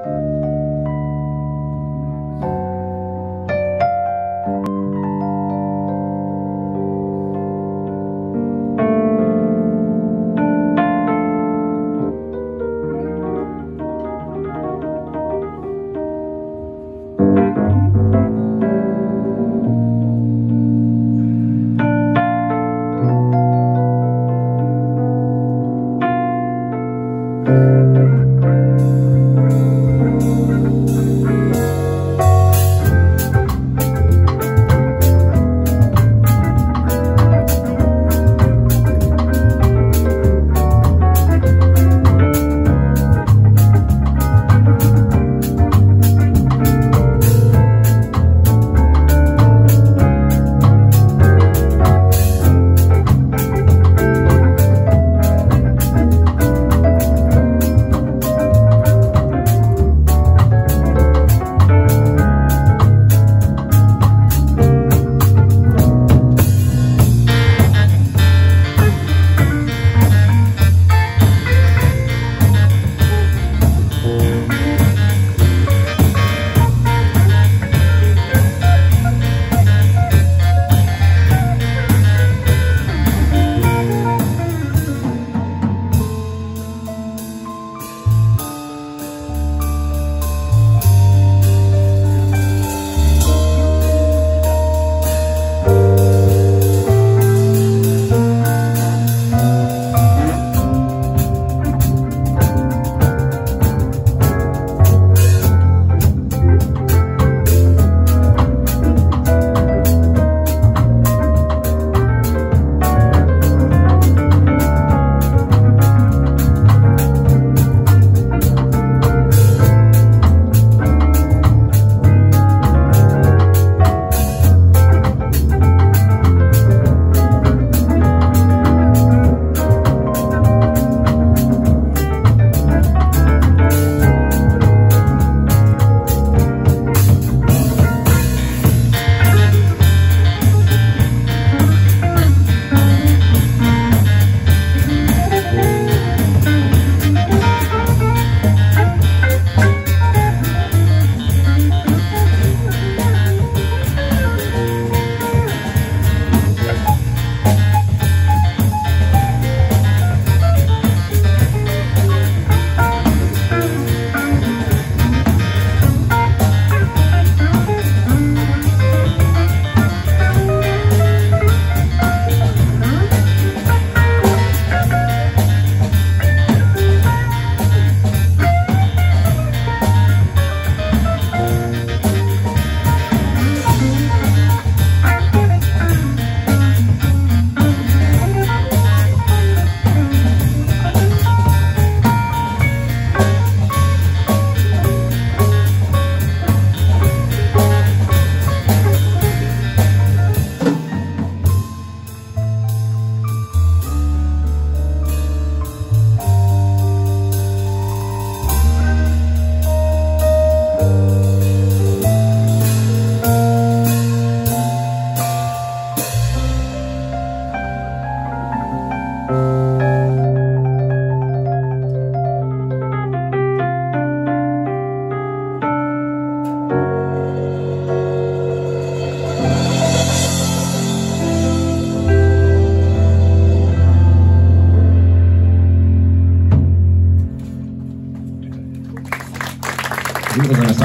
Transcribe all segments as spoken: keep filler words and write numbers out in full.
ありがとうございました。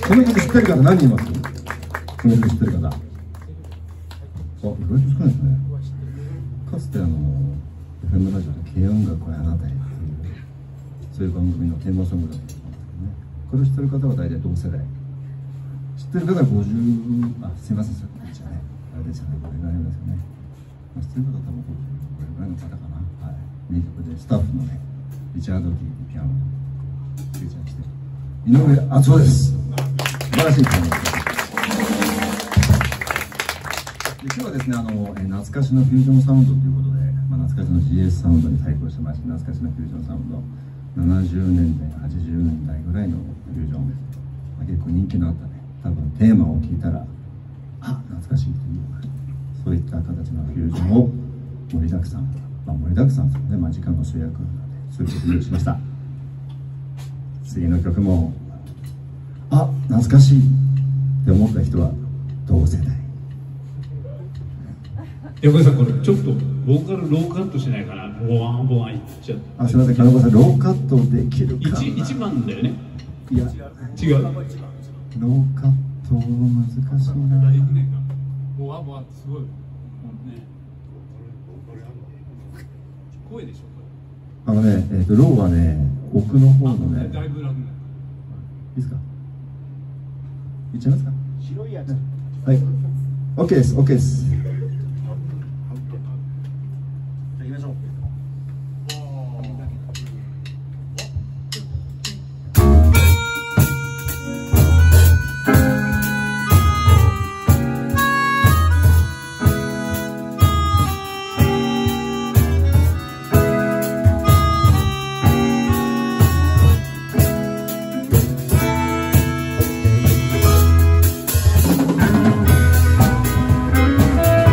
この曲知ってる方何人います？この曲知ってる方。あ、意外と少ないですね。かつてあの エフエム ラジオで軽音楽はあなたへっていうそういう番組のテーマソングだったんですけどね。これを知ってる方は大体同世代。知ってる方はごじゅう、あ、すいません、それじゃね、あれですよね、これぐらいですよね。まあ、知ってる方は多分これぐらいの方かな。はい。名曲でスタッフのね、リチャード・キーピアノフューチャーして井上敦夫です。素晴らしいピアノです。今日はですね、あの懐かしのフュージョンサウンドということで、まあ、懐かしの ジーエス サウンドに対抗してまして、懐かしのフュージョンサウンド、ななじゅうねんだい、はちじゅうねんだいぐらいのフュージョンです。まあ、結構人気のあったね、多分テーマを聞いたら、あ、懐かしいという、そういった形のフュージョンを盛りだくさん、まあ、盛りだくさんですよね、まあ、時間の制約なので、そういう曲にしました。次の曲もあ、懐かしいって思った人は同世代。 横井さん、これちょっとボーカルローカットしないかな。ボワンボワンいっちゃって。 あ、すみません、金子さん、ローカットできるかな。 1, 1番だよね。 いや、 違う。 ローカット難しいな。 ボワンボワンってすごい。ね。声でしょ。 あのね、えっと、ローはね、奥の方のね。 だいぶ楽になる。 いいですか。いっちゃいますか。 白いやつ。 はい。OK です、OK です。 行きましょう。 「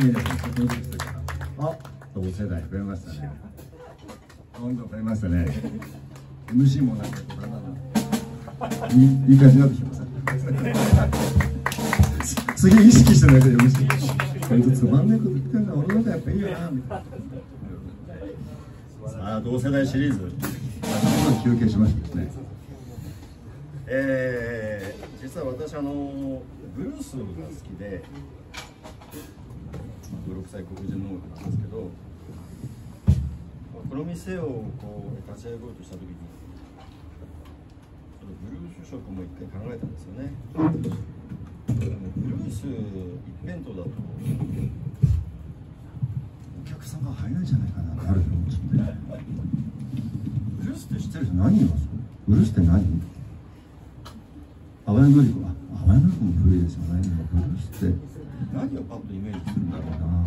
皆さん、ちょっとずつしてから。あ、同世代増えましたね。どんどん増えましたね。エムシー もなんか、だんだんいい、いい感じになってきました。次意識してないと読みして。これとつまんないこと言ってんだ、俺の方がやっぱいいよな、みたいな。さあ、同世代シリーズ。ちょっと休憩しましたですね。えー、実は私あのブルースが好きで、ごろくさい黒人の音楽なんですけど、この店をこう立ち上げようとした時にブルース色も一回考えたんですよね。ブルース一辺倒だとお客さんが入らないんじゃないかなってあると思うんですよね。ブルースって知ってる人何人います？ブルースって何？淡谷のり子、あ、淡谷のり子も古いですよね。ブルースって何をパッとイメージするんだろうな。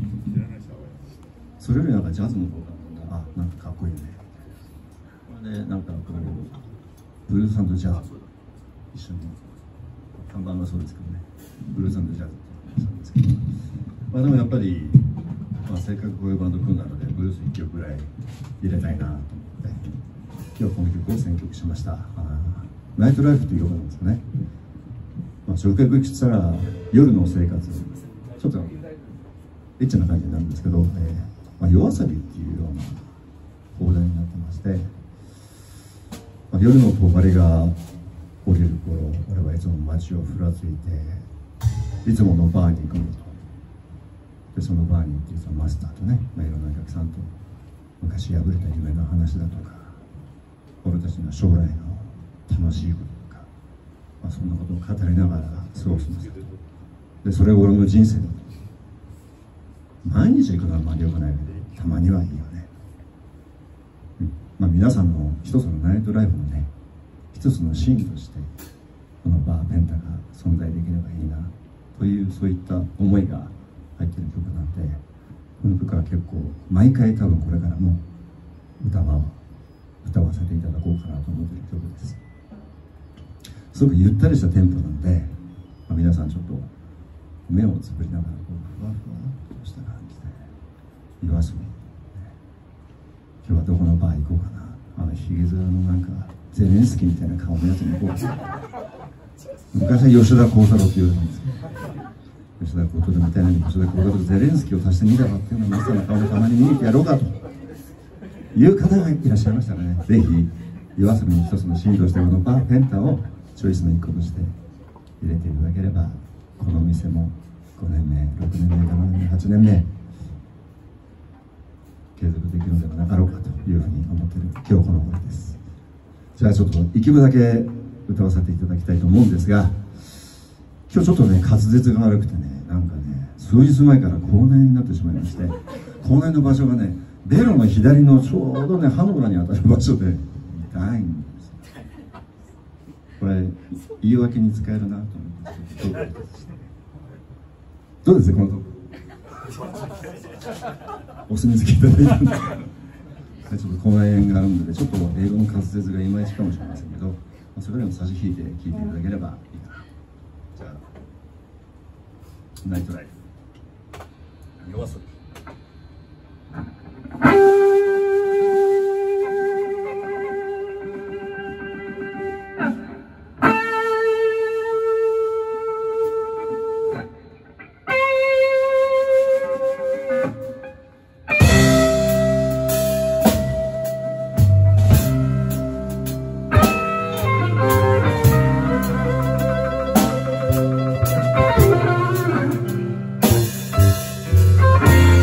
それよりなんかジャズの方が、あ、なんかかっこいいね。これでなんかこうブルース&ジャズ一緒に看板はそうですけどね。ブルース&ジャズって言うんですけど、まあでもやっぱり、まあ、せっかくこういうバンド組んだのでブルースいっきょくぐらい入れたいなと思って今日この曲を選曲しました。ナイトライフという曲なんですよね。まあ、直訳したら夜の生活、ちょっとエッチな感じになるんですけど、えーまあ、夜遊びっていうような放題になってまして、まあ、夜のとばりが降りる頃、俺はいつも街をふらついていつものバーに行くのと、でそのバーに行ってそのマスターとね、まあ、いろんなお客さんと昔破れた夢の話だとか、俺たちの将来の楽しいこととか、まあ、そんなことを語りながら過ごすんですよ。でそれが俺の人生だと。毎日行くのはあまり良くないけど、たまにはいいよね。うん、まあ、皆さんの一つのナイトライフのね、一つのシーンとしてこのバーペンタが存在できればいいなという、そういった思いが入っている曲なんで、この曲は結構毎回多分これからも歌は歌わせていただこうかなと思っている曲です。すごくゆったりしたテンポなんで、まあ、皆さんちょっと目をつぶりながらこうふわふわっとした感じで夜遊び、ね、今日はどこのバー行こうかな、あのヒゲ面のなんかゼレンスキーみたいな顔のやつに行こうかな。昔は吉田鋼太郎って言われたんですけど、吉田鋼太郎みたいな吉田鋼太郎とゼレンスキーを足してみたらっていうのをマスターの顔でたまに見に行ってやろうかという方がいらっしゃいましたらね、ぜひ夜遊びの一つのシーンとしてこのバーペンタをチョイスの一個として入れていただければ、この店もごねんめ、ろくねんめ、ななねんめ、はちねんめ継続できるのではなかろうかというふうに思っている今日この頃です。じゃあちょっと一曲だけ歌わせていただきたいと思うんですが、今日ちょっとね滑舌が悪くてね、なんかね数日前から口内になってしまいまして、口内の場所がねベロの左のちょうどね歯の裏に当たる場所で痛いんです。これ言い訳に使えるなと思って、どうですかこのとこお墨付きいただいたんでちょっと口内炎があるので、ちょっと英語の滑舌がいまいちかもしれませんけど、それでも差し引いて聞いていただければいいかな。じゃあナイトライフ夜遊び。 「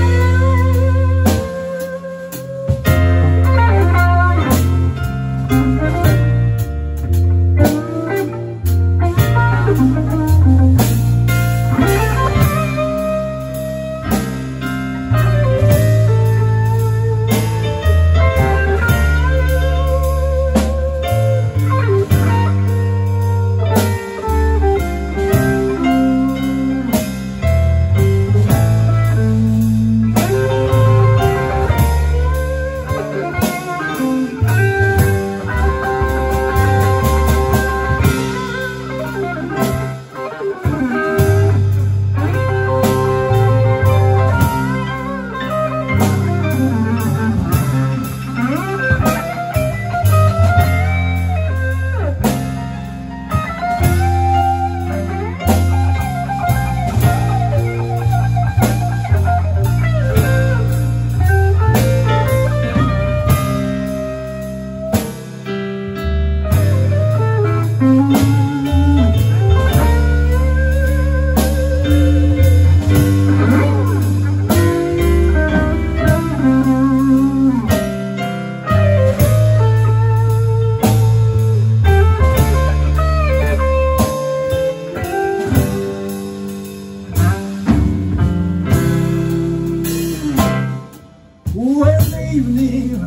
evening,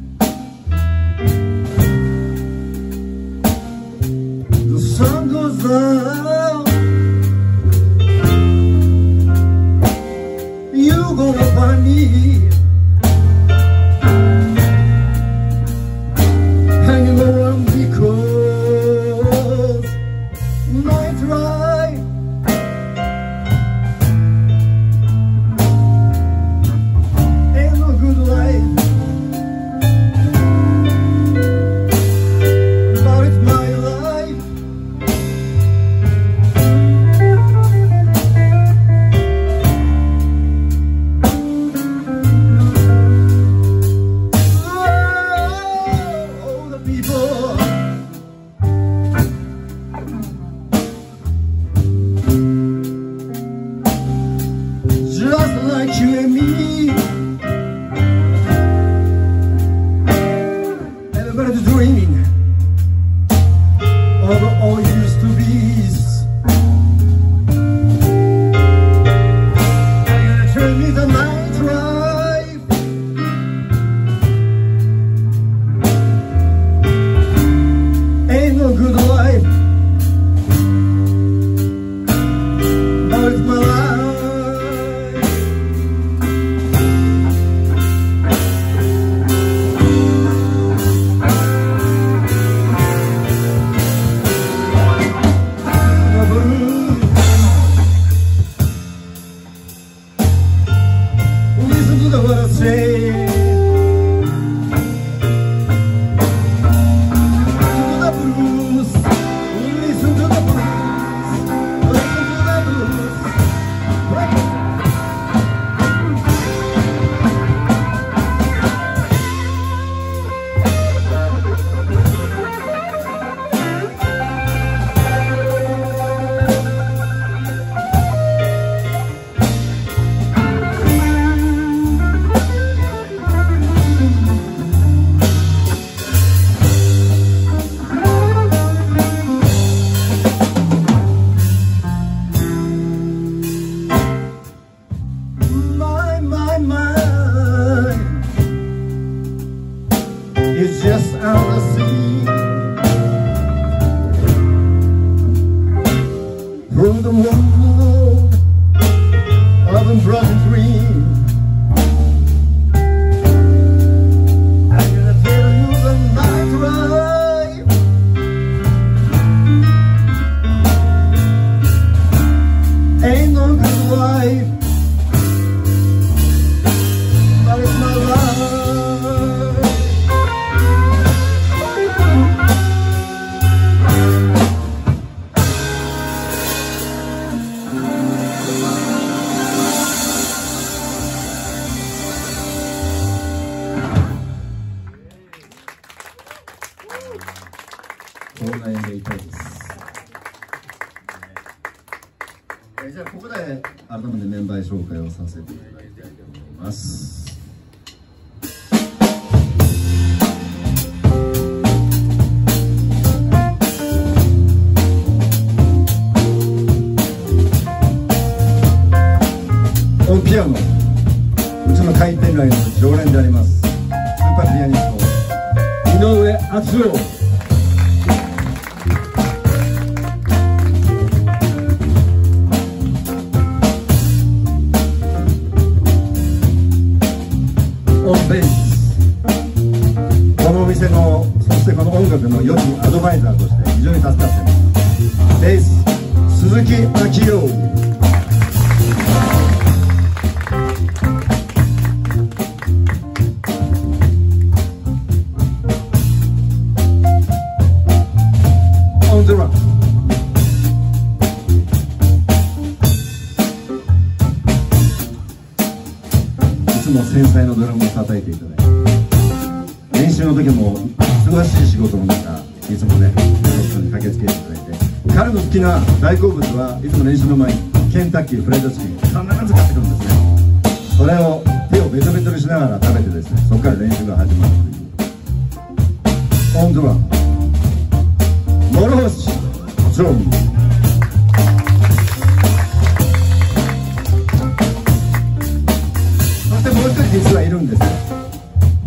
the sun goes down. You gonna find me hanging around because night ride. Ain't no good life, but it's my life. Oh, the people just like you and me. Everybody's dreaming of all used to be's. Are you gonna turn me the night drive? Ain't no good life, but it's my life. Listen to the what I say. Listen to the blues. Listen to the blues. Listen to the blues. My, my, my, it's just out of sea. Through the world of a broken dream, I'm gonna tell you the night ride. Ain't no good life, but it's my life.東大でいたいです。えじゃあここで改めてメンバー紹介をさせていただきたいと思います。オンピアノ、うちの回転ラインの常連でありますスーパーピアニスト井上敦夫。オンベース、このお店のそしてこの音楽の良きアドバイザーとして非常に助かっています。ベース鈴木明夫。ドラム、いつも繊細なドラムを叩いていただいて、練習の時も忙しい仕事の中いつもねに駆けつけていただいて、彼の好きな大好物はいつも練習の前にケンタッキーフライドチキン必ず買ってくるんですね。それを手をベトベトにしながら食べてですね、そこから練習が始まるという。オンドラム諸星ジョン。そしてもう一人実はいるんですよ。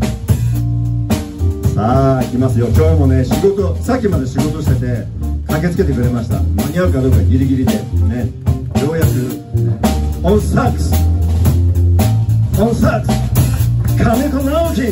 さあ来ますよ。今日もね仕事、さっきまで仕事してて駆けつけてくれました。間に合うかどうかギリギリでね、ようやくオンサックスオンサックス金子直樹。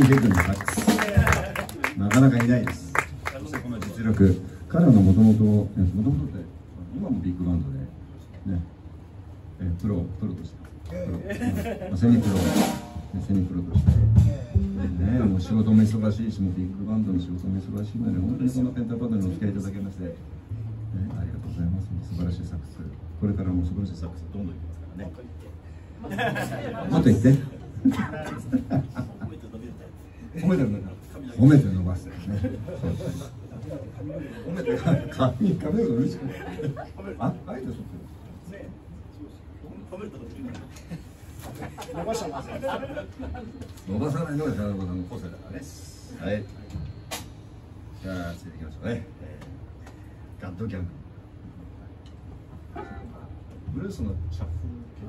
池君のサックス。なかなかいないです。そしてこの実力、彼らのもともと、もともとって、今もビッグバンドで、ね、えプロ、プロとして、プロ、まあ、セミプロ、セミプロとして、ね、もう仕事も忙しいし、もうビッグバンドの仕事も忙しいので、本当にそのペンタバンドにお付き合いいただきまして、ね、ありがとうございます。素晴らしいサックス。これからも素晴らしいサックス、どんどんいきますからね。もっと言って。褒めてるのか。褒めて伸ばしてね。褒めて髪髪を嬉しくない。あ、あえてそっち。伸ばさない伸ばさないのが田中さんの個性だからね。はい。じゃあ続いていきましょうね。ガッドギャング。ブルースのシャッフル系。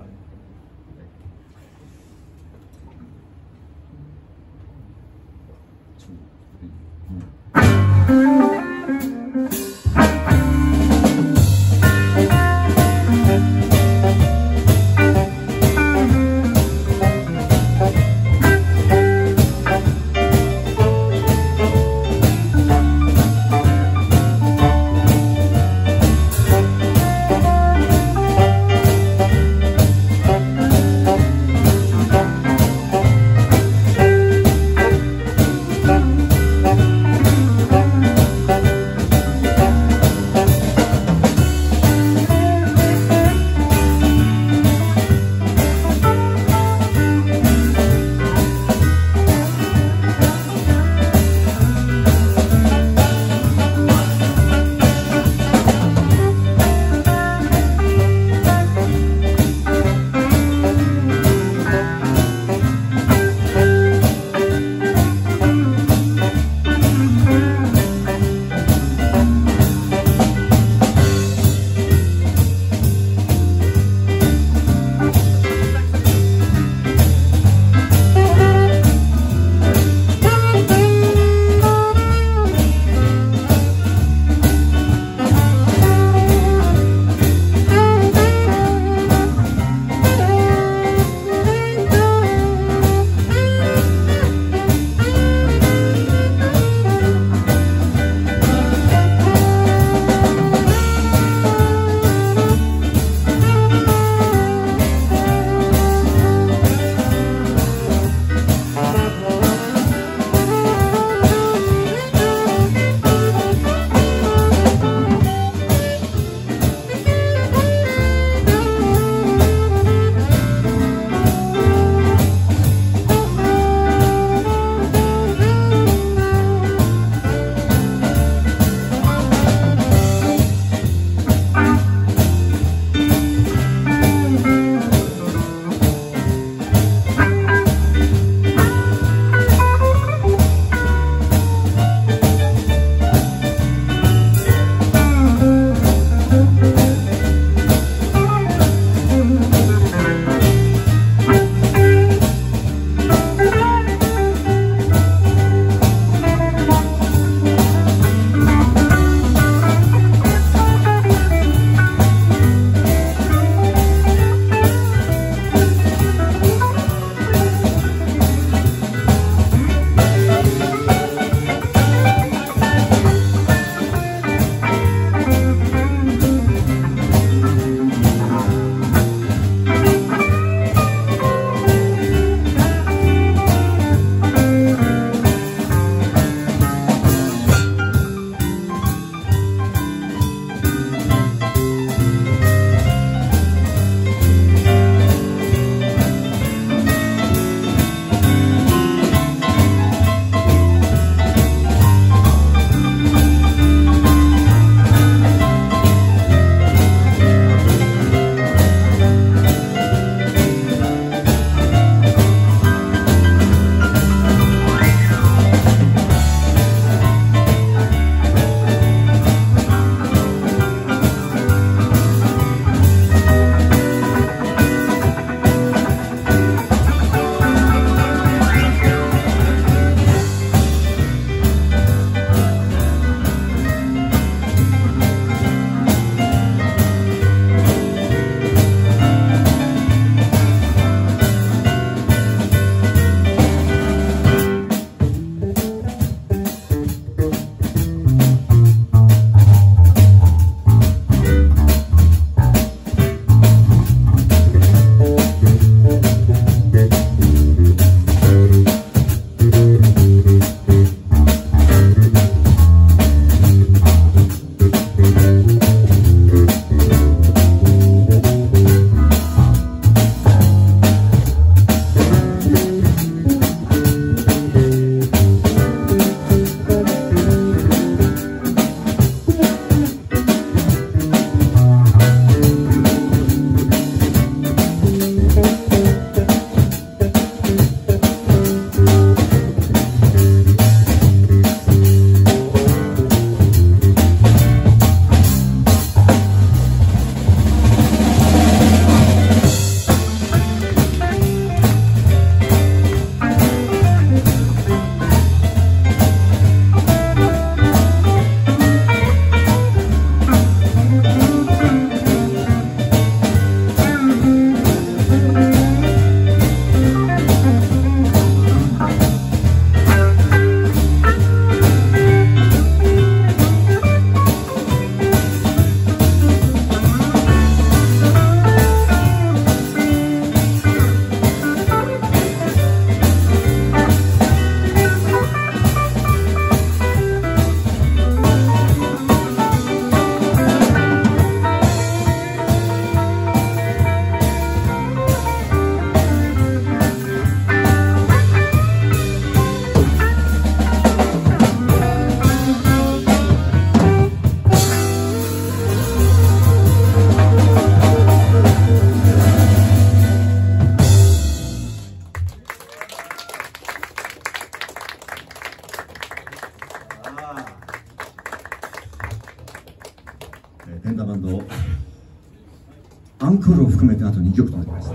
ペンタバンドアンクールを含めてあとにきょくとなりました。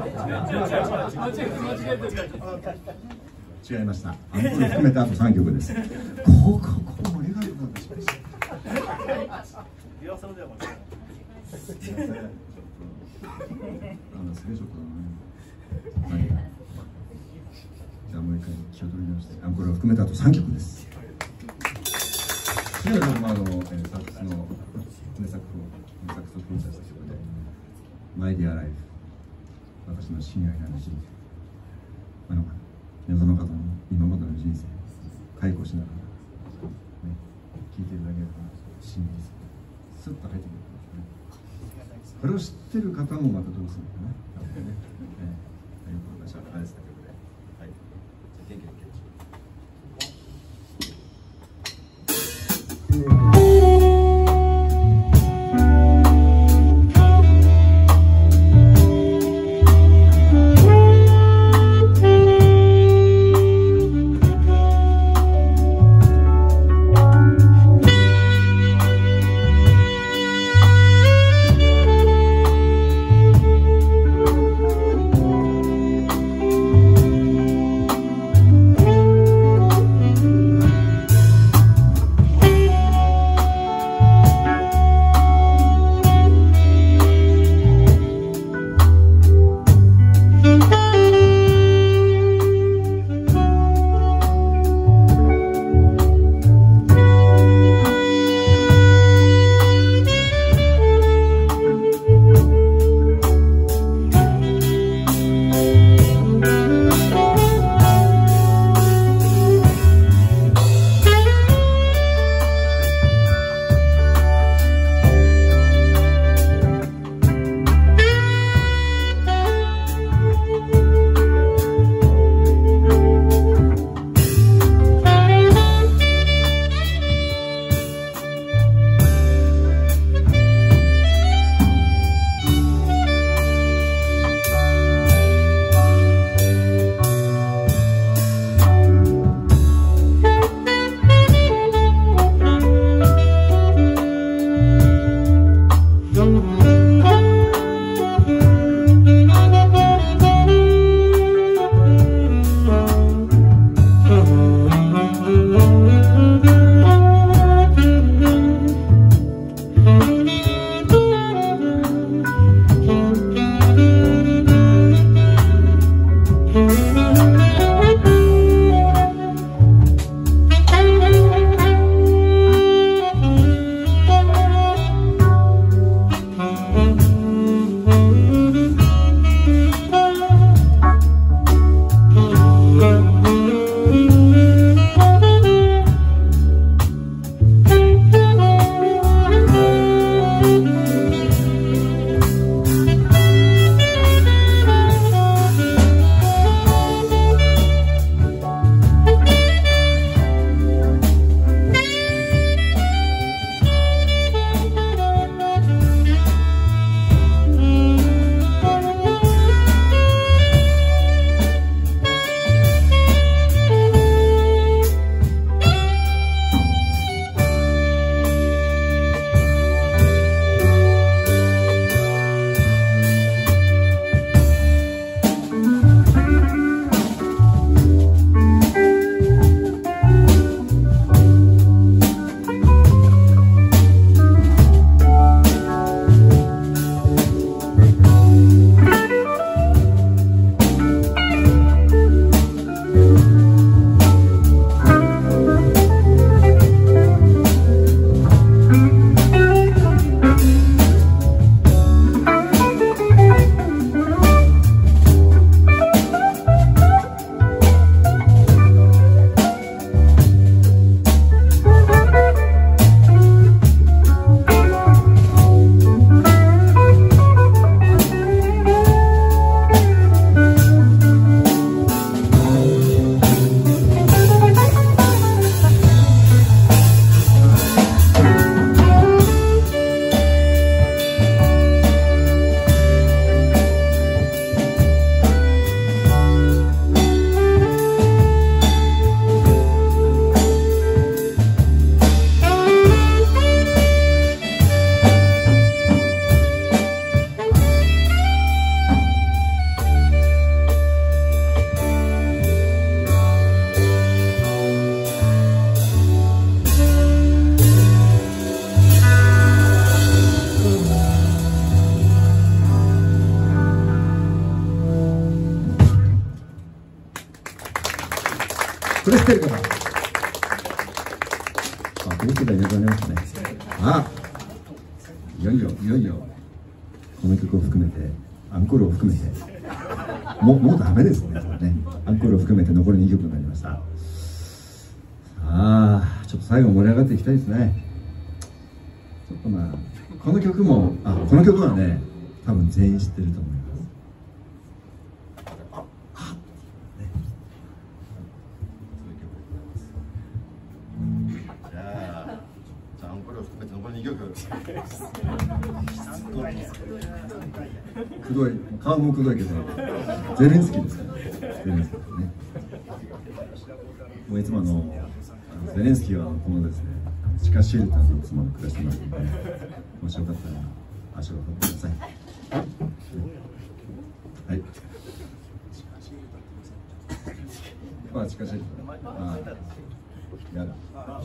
違いました。アンクールを含めてあとさんきょくです。ここここ盛り上がることしました。 リハーサルでは間違いない。 すみません。あのすげえちょっと何が。じゃあもう一回気を取り直してアンコールを含めてあとさんきょくです。次は僕もあの、えー、サックスの名作を名作とフィーチャーした曲で「マイ・ディア・ライフ」私の親愛なる人生、あの皆様方の今までの人生解雇しながら、ね、聞いていただければ真実スッと入ってくるんですね。これを知ってる方もまたどうするのかな、多分ね。えー、よく私は愛した曲で、はい、じゃあ元気にいきましょう。 いうことでありがとうございますね。あ、いよいよいよいよこの曲を含めてアンコールを含めてもうもうダメですね。ね、アンコールを含めて残りにきょくになりました。さあ、ちょっと最後盛り上がっていきたいですね。ちょっとまあこの曲もあこの曲はね多分全員知ってると思います。くどい、顔もくどいけどゼレンスキーですから、ゼレンスキーですね。もういつものゼレンスキーはこのですね地下シェルターの妻の暮らしてますので、もしよかったら足を運んでください。はい。まあ地下シェルター、ああ、やだ。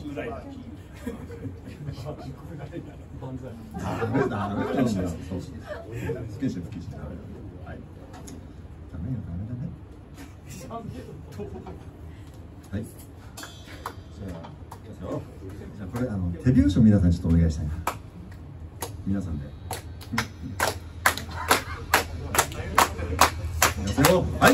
ダメだ、ダメだ。そうそう。スケジュール、スケジュール。はい。ダメよ、ダメだね。はい。じゃあ、いきますよ。じゃあ、これ、あの、手拍子を皆さんちょっとお願いしたいな。皆さんで。いきますよ。はい。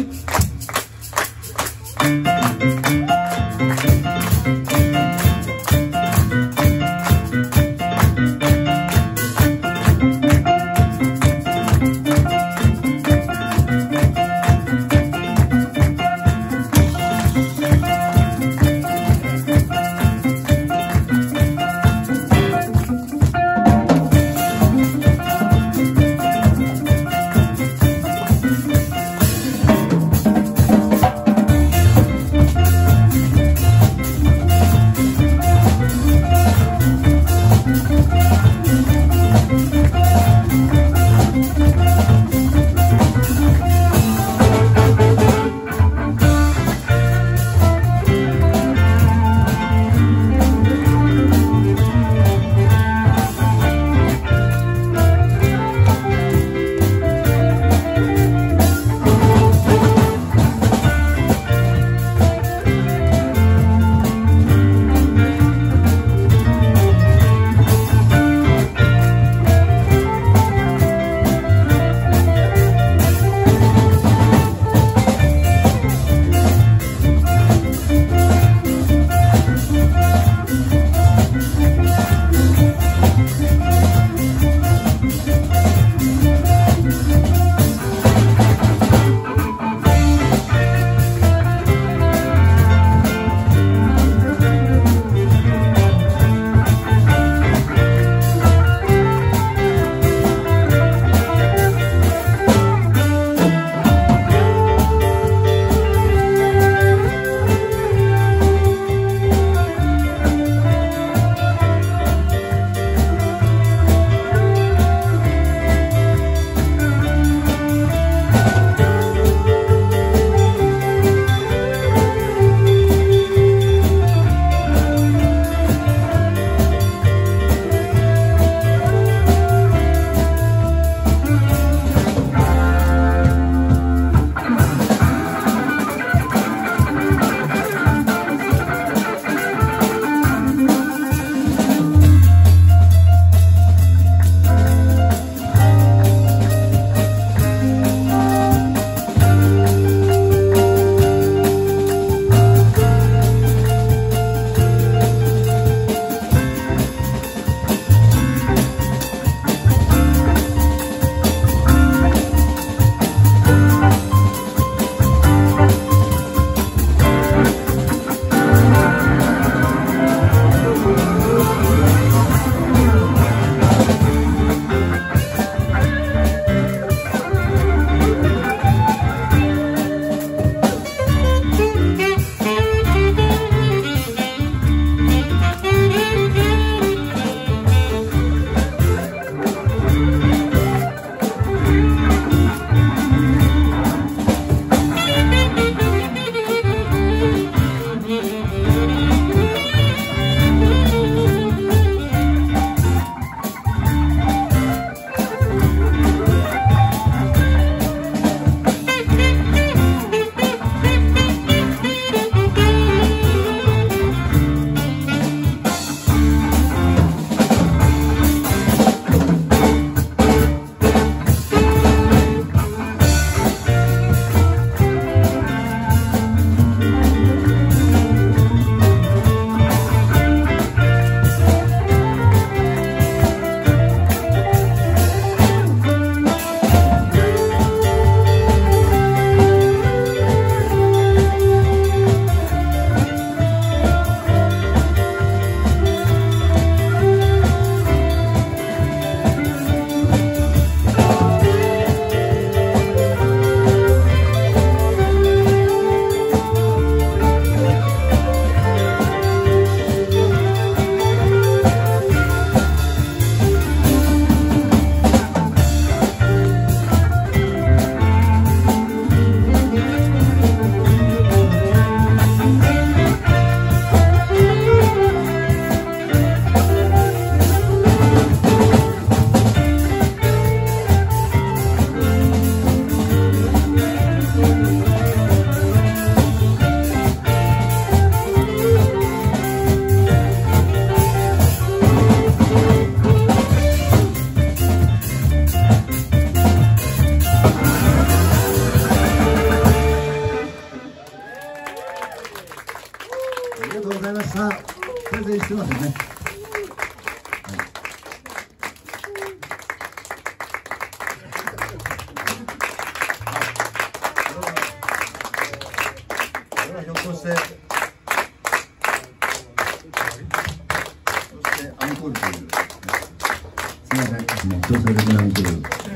コールという。すみません、もう強制的なアンコール。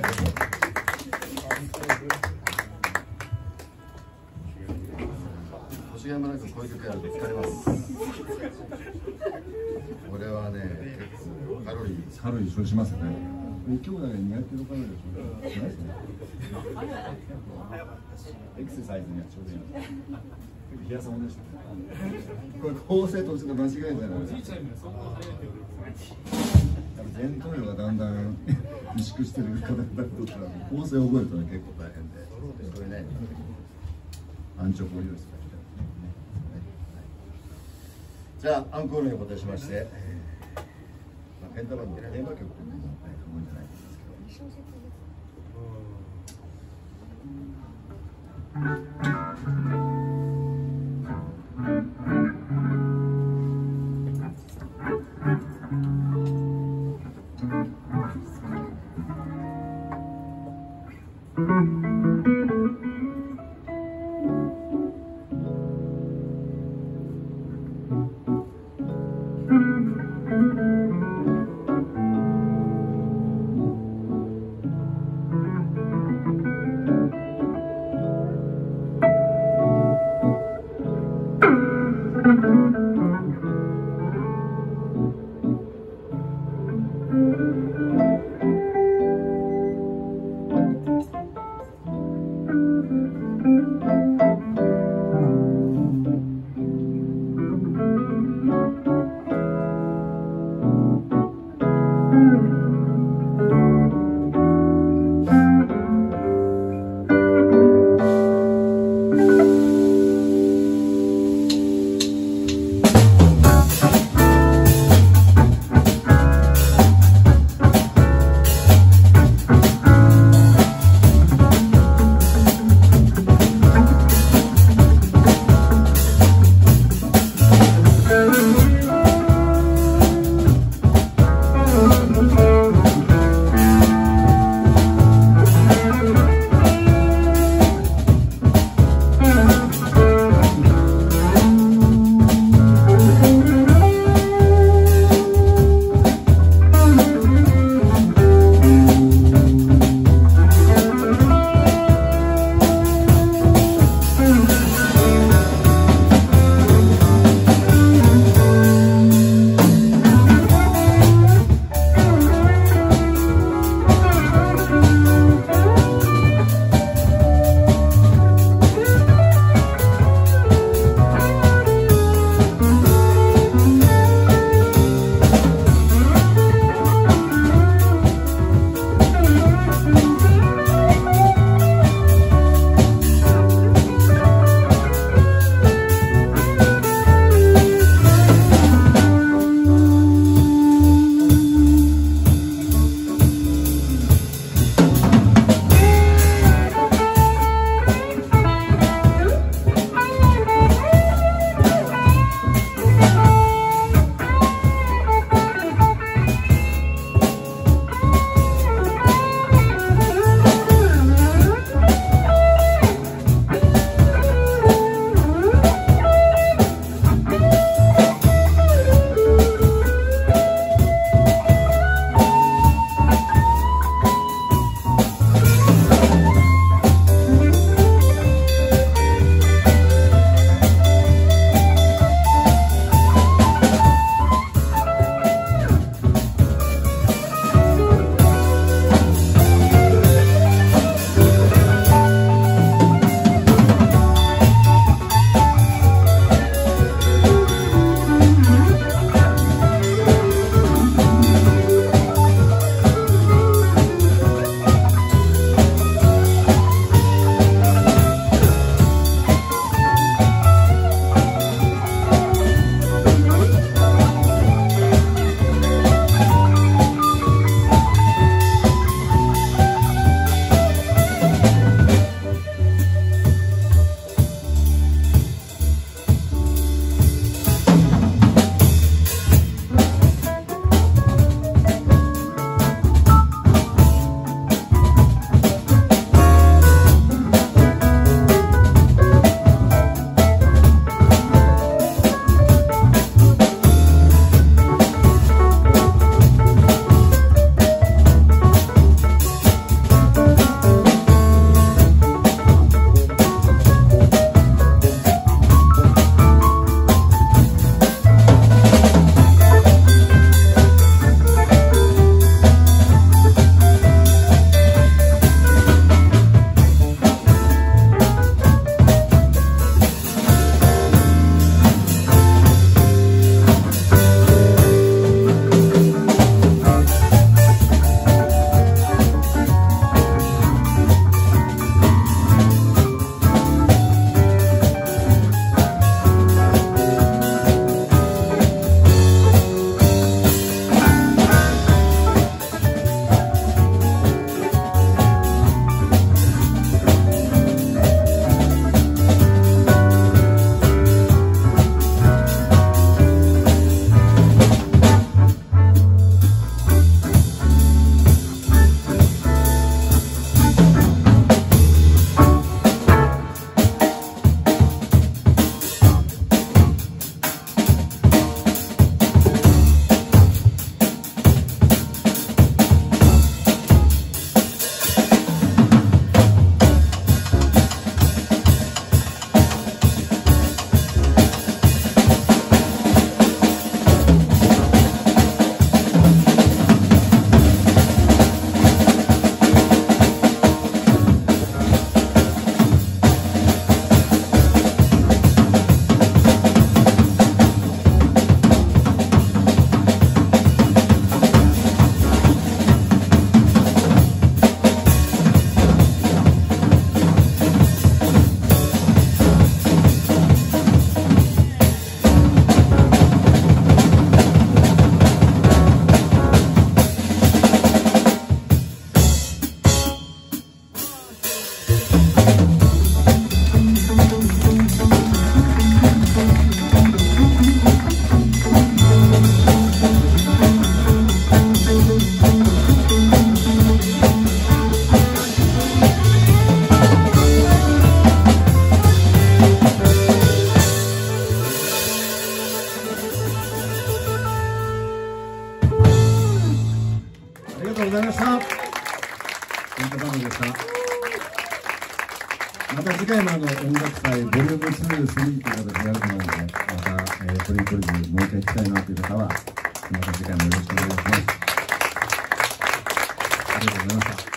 星山なんかこういう曲やると疲れます。これはね、結構カロリー、カロリー消費しますね。兄弟にやってるカロリー消費しますね。エクササイズにはちょうどいい。冷やさもでしたね。これ構成としての間違いじゃない。前頭葉がだんだん萎縮してる方々にとっては構成を覚えると結構大変で、それね、安直を用意していただきたい。じゃあアンコールにお答えしまして、まあ、ペンタロンのテーマ曲というのも過言じゃないんですけど。 がとうございました。こんなバンドでした。また次回もあの音楽祭ボリュームツー、スリーという形でやると思うので、また、えー、トリントリズムもう一回行きたいなという方は、また次回もよろしくお願いします。ありがとうございました。